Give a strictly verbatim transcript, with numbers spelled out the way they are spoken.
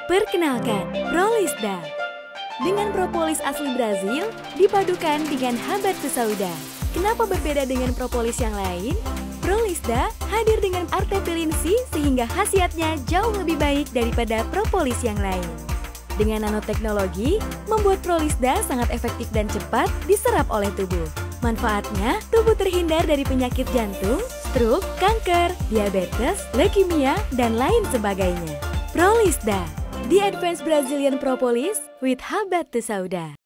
Perkenalkan, Prolisda. Dengan propolis asli Brazil, dipadukan dengan habatus sauda. Kenapa berbeda dengan propolis yang lain? Prolisda hadir dengan artepilin C sehingga khasiatnya jauh lebih baik daripada propolis yang lain. Dengan nanoteknologi, membuat Prolisda sangat efektif dan cepat diserap oleh tubuh. Manfaatnya, tubuh terhindar dari penyakit jantung, stroke, kanker, diabetes, leukemia, dan lain sebagainya. Prolisda, the advanced Brazilian propolis with habatus sauda.